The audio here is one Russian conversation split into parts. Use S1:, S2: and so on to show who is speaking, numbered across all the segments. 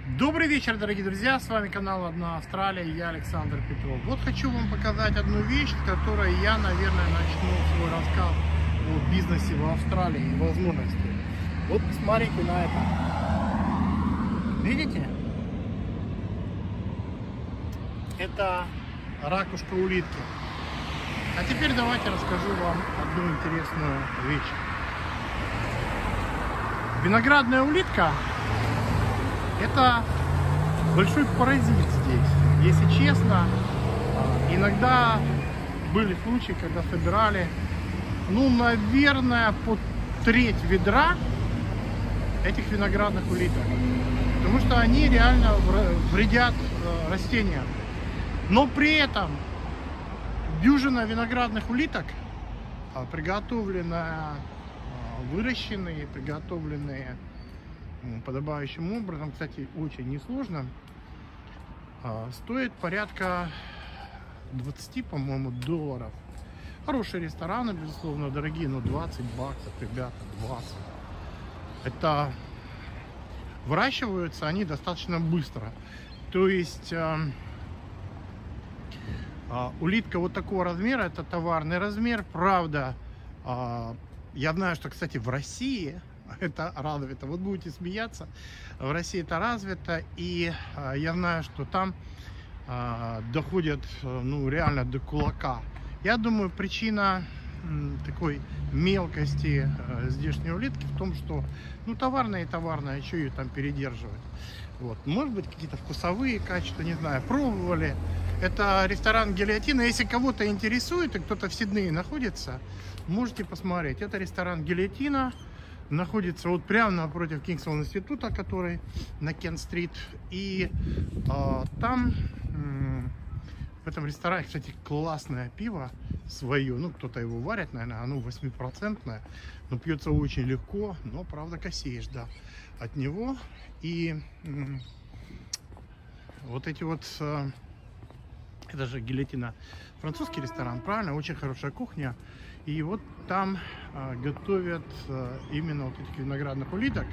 S1: Добрый вечер, дорогие друзья, с вами канал «Одна Австралия», я Александр Петров. Вот хочу вам показать одну вещь, с которой я, наверное, начну свой рассказ о бизнесе в Австралии и возможности. Вот посмотрите на это. Видите? Это ракушка улитки. А теперь давайте расскажу вам одну интересную вещь. Виноградная улитка — это большой паразит здесь. Если честно, иногда были случаи, когда собирали, наверное, по треть ведра этих виноградных улиток. Потому что они реально вредят растениям. Но при этом дюжина виноградных улиток, приготовленная, выращенные, приготовленные подобающим образом, кстати, очень несложно, стоит порядка 20, по-моему, долларов. Хорошие рестораны, безусловно, дорогие, но 20 баксов, ребята, 20. Это выращиваются они достаточно быстро. То есть улитка вот такого размера, это товарный размер. Правда, я знаю, что, кстати, в России это развито. Вот будете смеяться, в России это развито, и я знаю, что там доходят, реально до кулака. Я думаю, причина такой мелкости здешней улитки в том, что, товарная и товарная, что ее там передерживать. Вот. Может быть, какие-то вкусовые качества, не знаю, пробовали. Это ресторан «Гильотина». Если кого-то интересует, и кто-то в Сиднее находится, можете посмотреть. Это ресторан «Гильотина». Находится вот прямо напротив Кингсвелл института, который на Кент-стрит. И там, в этом ресторане, кстати, классное пиво свое. Кто-то его варит, наверное, оно 8%, но пьется очень легко, но, правда, косеешь, да, от него. И вот эти вот, это же «Гильотина», французский ресторан, правильно, очень хорошая кухня. И вот там готовят именно вот этих виноградных улиток.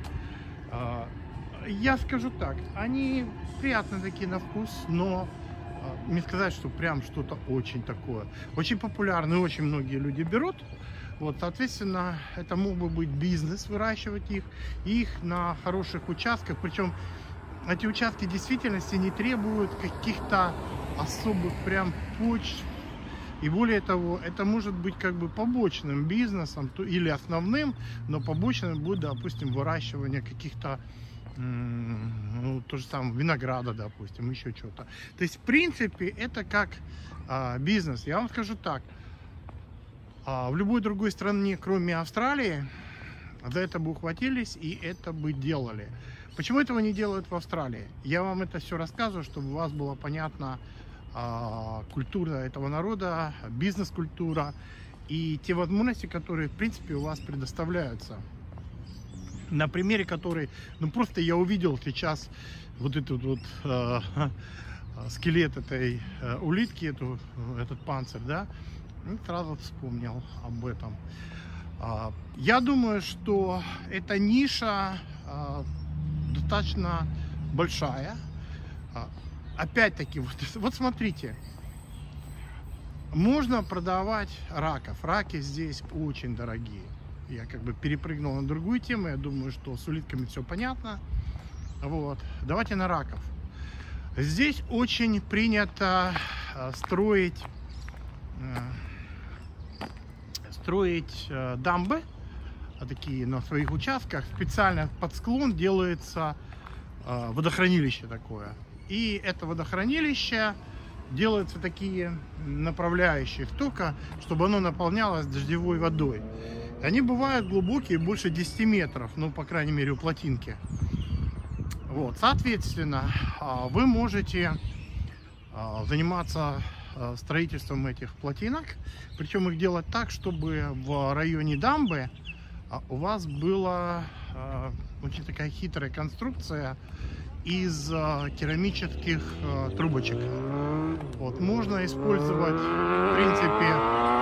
S1: Я скажу так, они приятные такие на вкус, но не сказать, что прям что-то очень такое. Очень популярны, очень многие люди берут. Вот, соответственно, это мог бы быть бизнес, выращивать их на хороших участках. Причем эти участки в действительности не требуют каких-то особых прям почв. И более того, это может быть как бы побочным бизнесом или основным, но побочным будет, допустим, выращивание каких-то, то же самое, винограда, допустим, еще что-то. То есть, в принципе, это как бизнес. Я вам скажу так, в любой другой стране, кроме Австралии, за это бы ухватились и это бы делали. Почему этого не делают в Австралии? Я вам это все рассказываю, чтобы у вас было понятно, культура этого народа, бизнес-культура и те возможности, которые, в принципе, у вас предоставляются. На примере которой, просто я увидел сейчас вот этот вот скелет этой улитки, этот панцирь, да, и сразу вспомнил об этом. Я думаю, что эта ниша достаточно большая. Опять-таки, вот смотрите, можно продавать раков. Раки здесь очень дорогие. Я как бы перепрыгнул на другую тему. Я думаю, что с улитками все понятно. Вот. Давайте на раков. Здесь очень принято строить дамбы, такие на своих участках. Специально под склон делается водохранилище такое. И это водохранилище делаются такие направляющие втока, чтобы оно наполнялось дождевой водой. Они бывают глубокие, больше 10 метров, по крайней мере, у плотинки. Вот, соответственно, вы можете заниматься строительством этих плотинок, причем их делать так, чтобы в районе дамбы у вас была очень такая хитрая конструкция из керамических трубочек. Вот, можно использовать, в принципе,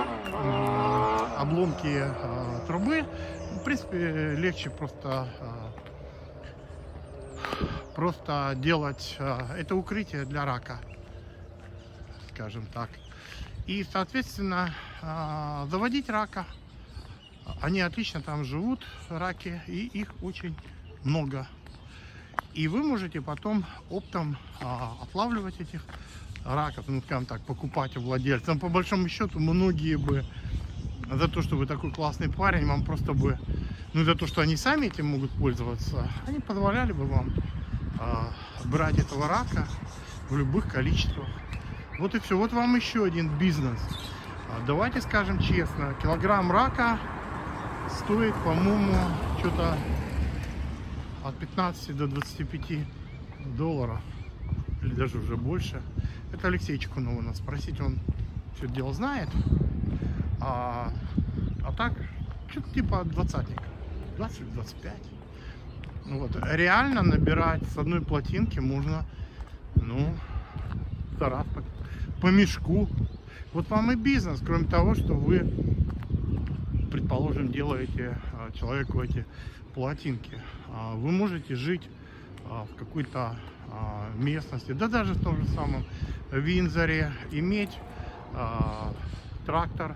S1: обломки трубы. В принципе, легче просто просто делать это укрытие для рака, скажем так. И, соответственно, заводить рака. Они отлично там живут, раки, и их очень много. И вы можете потом оптом отлавливать этих раков, ну, скажем так, покупать у владельцев. По большому счету, многие бы за то, что вы такой классный парень, вам просто бы, ну, за то, что они сами этим могут пользоваться, они позволяли бы вам брать этого рака в любых количествах. Вот и все. Вот вам еще один бизнес. Давайте скажем честно, килограмм рака стоит, по-моему, что-то от 15 до 25 долларов. Или даже уже больше. Это Алексей Чекунова надо спросить, он все это дело знает. А так, что-то типа 20-ника. 20-25. Ну вот, реально набирать с одной плотинки можно, ну, за раз по мешку. Вот вам и бизнес, кроме того, что вы, предположим, делаете человеку эти плотинки. Вы можете жить в какой-то местности, да даже в том же самом Виндзоре, иметь трактор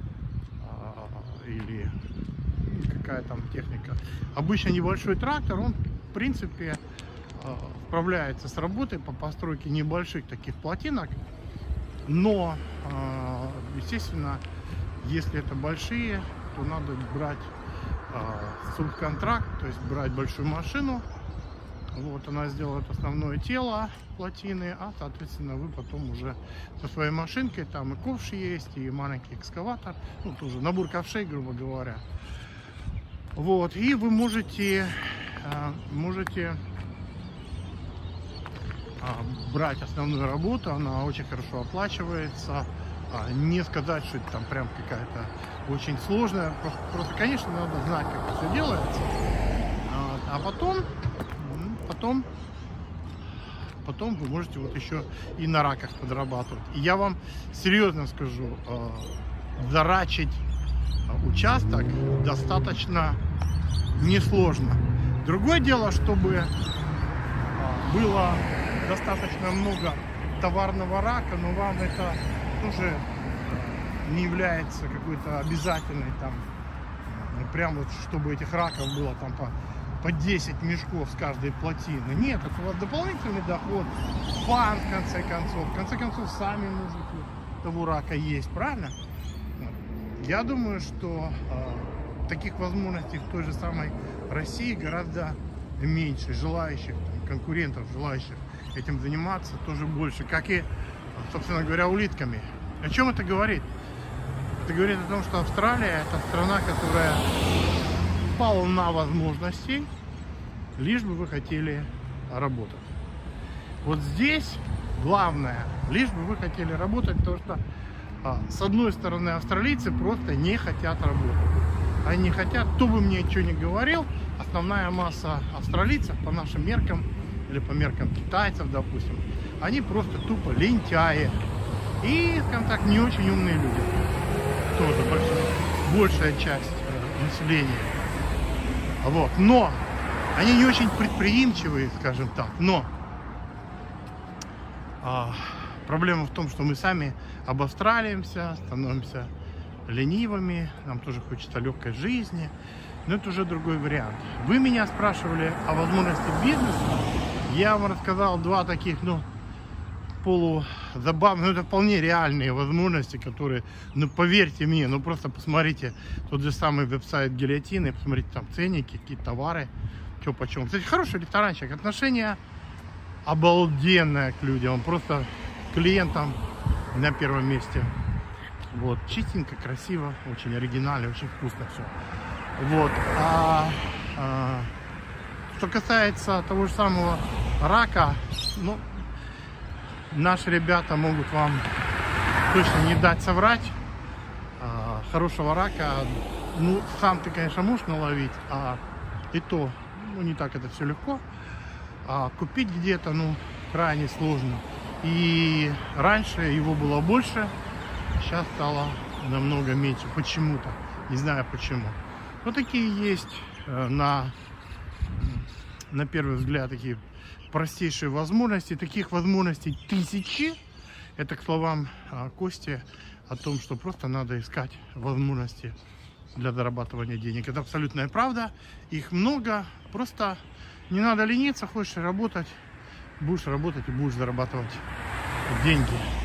S1: или какая там техника. Обычно небольшой трактор, он в принципе справляется с работой по постройке небольших таких плотинок, но естественно, если это большие, то надо брать субконтракт, то есть брать большую машину. Вот она сделает основное тело плотины, а соответственно вы потом уже со своей машинкой, там и ковш есть, и маленький экскаватор, ну тоже набор ковшей, грубо говоря. Вот, и вы можете брать основную работу, она очень хорошо оплачивается. Не сказать, что это там прям какая-то очень сложная, просто, конечно, надо знать, как это все делается. А потом вы можете вот еще и на раках подрабатывать. И я вам серьезно скажу, зарачить участок достаточно несложно. Другое дело, чтобы было достаточно много товарного рака, но вам это тоже не является какой-то обязательной там, ну, прям вот чтобы этих раков было там по 10 мешков с каждой плотины. Нет, это у вас дополнительный доход, фан в конце концов. В конце концов, сами можете того рака есть, правильно? Я думаю, что таких возможностей в той же самой России гораздо меньше, желающих, там, конкурентов, желающих этим заниматься тоже больше, как и, собственно говоря, улитками. О чем это говорит? Это говорит о том, что Австралия — это страна, которая полна возможностей, лишь бы вы хотели работать. Вот здесь главное, лишь бы вы хотели работать, потому что с одной стороны австралийцы просто не хотят работать. Они не хотят, кто бы мне что ни говорил, основная масса австралийцев по нашим меркам или по меркам китайцев, допустим, они просто тупо лентяи и, скажем так, не очень умные люди. Тоже большая часть населения. Вот. Но они не очень предприимчивые, скажем так. Но проблема в том, что мы сами обостряемся, становимся ленивыми, нам тоже хочется легкой жизни. Но это уже другой вариант. Вы меня спрашивали о возможности бизнеса. Я вам рассказал два таких, ну, полузабавных, но это вполне реальные возможности, которые, ну, поверьте мне, ну, просто посмотрите тот же самый веб-сайт Гильотины, посмотрите там ценники, какие товары, что почем. Кстати, хороший ресторанчик, отношение обалденное к людям, просто клиентам на первом месте. Вот, чистенько, красиво, очень оригинально, очень вкусно все. Вот, что касается того же самого рака, ну, наши ребята могут вам точно не дать соврать. Хорошего рака, ну, сам ты, конечно, можешь наловить, и то, ну, не так это все легко. Купить где-то, ну, крайне сложно. И раньше его было больше, сейчас стало намного меньше. Почему-то. Не знаю почему. Вот такие есть на на первый взгляд, такие простейшие возможности. Таких возможностей тысячи. Это к словам Кости о том, что просто надо искать возможности для зарабатывания денег. Это абсолютная правда. Их много. Просто не надо лениться. Хочешь работать, будешь работать и будешь зарабатывать деньги.